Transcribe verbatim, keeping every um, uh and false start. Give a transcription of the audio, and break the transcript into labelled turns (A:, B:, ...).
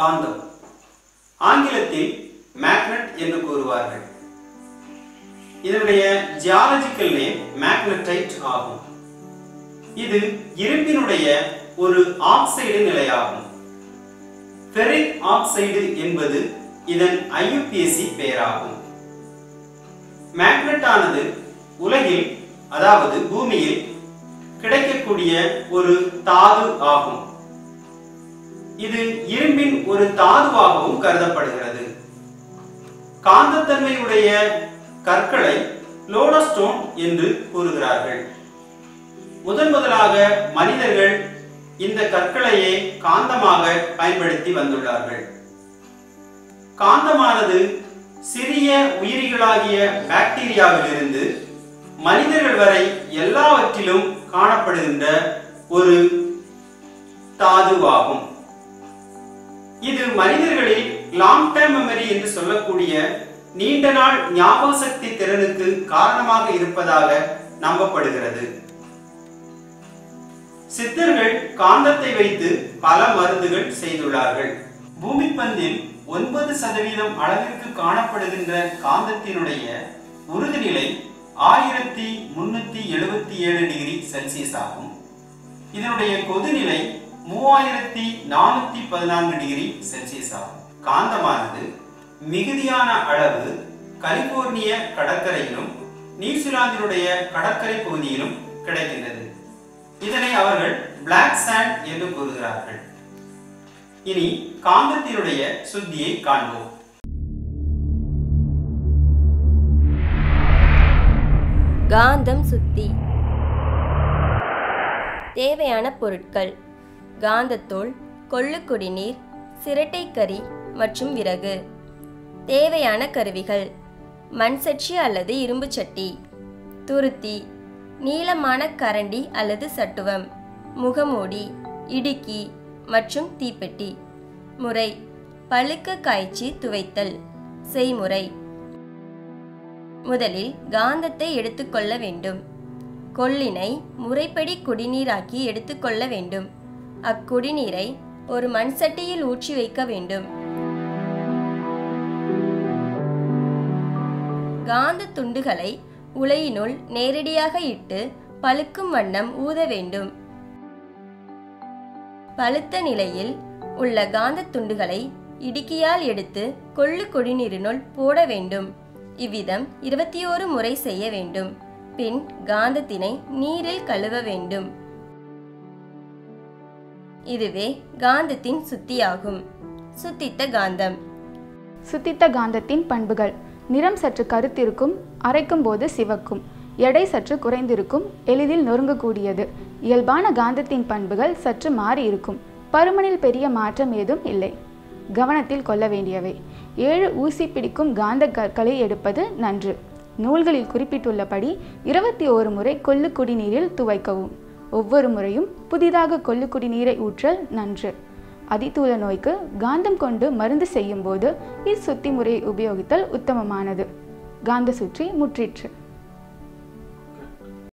A: காந்தம், ஆங்கிலத்தில் மேக்னட் என்று கூறுவார்கள். இதனுடைய ஜியாலஜிக்கல் நேம் மேக்னடைட் ஆகும். இது இரும்பினுடைய ஒரு ஆக்சைடு நிலையாகும். ஃபெரிக் ஆக்சைடு என்பது இதன் I U P A C பெயராகும். மேக்னட் ஆனது உலகில், அதாவது பூமியில் கிடைக்கக்கூடிய ஒரு தாது ஆகும். இது இரும்பின் ஒரு தாதுவாகவும் கருதப்படுகிறது. காந்தத்தன்மையுடைய கற்களை லோடஸ்டோன் என்று கூறுகிறார்கள். முதன் முதலாக மனிதர்கள் இந்த கற்களையே காந்தமாக பயன்படுத்தி வந்துள்ளார்கள். காந்தமானது சிறிய உயிரிகளாகிய பாக்டீரியாவிலிருந்து மனிதர்கள் வரை எல்லாவற்றிலும் காணப்படுகின்ற ஒரு தாதுவாகும். இது மனிதர்களில் லாங் டைம் மெமரி என்று சொல்லக்கூடிய நீண்ட நாள் ஞாபக சக்தி திறனுக்கு காரணமாக இருப்பதாக நம்பப்படுகிறது. சித்தர்கள் காந்தத்தை வைத்து பல மருந்துகள் செய்துள்ளார்கள். பூமி பந்தில் ஒன்பது சதவீதம் அளவிற்கு காணப்படுகின்ற காந்தத்தினுடைய உறுதிநிலை ஆயிரத்தி முன்னூத்தி எழுபத்தி ஏழு டிகிரி செல்சியஸ் ஆகும். இதனுடைய கொதிநிலை மூவாயிரத்தி நானூத்தி பதினான்கு டிகிரி செல்சியஸ் ஆகும். காந்தமானது மிகுதியான அளவு கலிபோர்னிய கடற்கரையிலும் நியூசிலாந்தினுடைய கடற்கரை பகுதியிலும் கிடைக்கின்றது. இதனை அவர்கள் பிளாக் சாண்ட் என்று கூறுகிறார்கள். இனி காந்தத்தினுடைய சுத்தியை காண்போம்.
B: காந்தம் சுத்தி. தேவையான பொருட்கள்: காந்தத்தூள், கொள்ளு குடிநீர், சிரட்டை கரி மற்றும் விறகு. தேவையான கருவிகள்: மண் சட்டி அல்லது இரும்பு சட்டி, துருத்தி, நீளமான கரண்டி அல்லது சட்டுவம், முகமூடி, இடுக்கி மற்றும் தீப்பெட்டி. முறை: பழுக்க காய்ச்சி துவைத்தல். செய்முறை: முதலில் காந்தத்தை எடுத்துக்கொள்ள வேண்டும். கொள்ளினை முறைப்படி குடிநீராக்கி எடுத்துக்கொள்ள வேண்டும். அக்குடிநீரை ஒரு மண் சட்டியில் ஊற்றி வைக்க வேண்டும். காந்த துண்டுகளை உலையினுள் நேரடியாக இட்டு பழுக்கும் வண்ணம் ஊத வேண்டும். பழுத்த நிலையில் உள்ள காந்த துண்டுகளை இடுக்கியால் எடுத்து கொள்ளு குடிநீரினுள் போட வேண்டும். இவ்விதம் இருபத்தி ஓரு முறை செய்ய வேண்டும். பின் காந்தத்தினை நீரில் கழுவ வேண்டும். இதுவே காந்தத்தின் சுத்தியாகும். சுத்தித்த காந்தம்.
C: சுத்தித்த காந்தத்தின் பண்புகள்: நிறம் சற்று கருத்திருக்கும், அரைக்கும் போது சிவக்கும். எடை சற்று குறைந்திருக்கும், எளிதில் நொறுங்கக்கூடியது. இயல்பான காந்தத்தின் பண்புகள் சற்று மாறி இருக்கும். பருமனில் பெரிய மாற்றம் ஏதும் இல்லை. கவனத்தில் கொள்ள வேண்டியவை: ஏழு ஊசி பிடிக்கும் காந்த கற்களை எடுப்பது நன்று. நூல்களில் குறிப்பிட்டுள்ளபடி இருபத்தி ஓரு முறை கொள்ளு குடிநீரில் துவைக்கவும். ஒவ்வொரு முறையும் புதிதாக கொள்ளு குடிநீரை ஊற்றல் நன்று. அதிதூல நோய்க்கு காந்தம் கொண்டு மருந்து செய்யும் போது இச்சுத்தி முறையை உபயோகித்தல் உத்தமமானது. காந்த சுற்றி முற்றிற்று.